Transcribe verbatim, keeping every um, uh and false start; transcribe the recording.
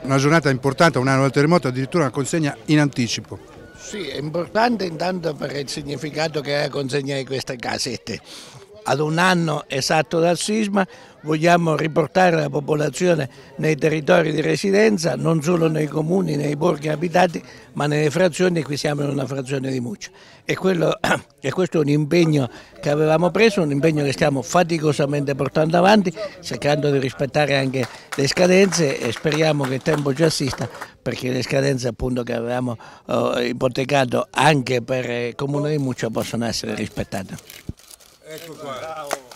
una giornata importante, un anno del terremoto, addirittura una consegna in anticipo. Sì, è importante intanto per il significato che è la consegna di queste casette. Ad un anno esatto dal sisma vogliamo riportare la popolazione nei territori di residenza, non solo nei comuni, nei borghi abitati, ma nelle frazioni. Qui siamo in una frazione di Muccia. E, quello, e questo è un impegno che avevamo preso, un impegno che stiamo faticosamente portando avanti, cercando di rispettare anche le scadenze, e speriamo che il tempo ci assista, perché le scadenze appunto che avevamo eh, ipotecato anche per il comune di Muccia possono essere rispettate. Ecco qua.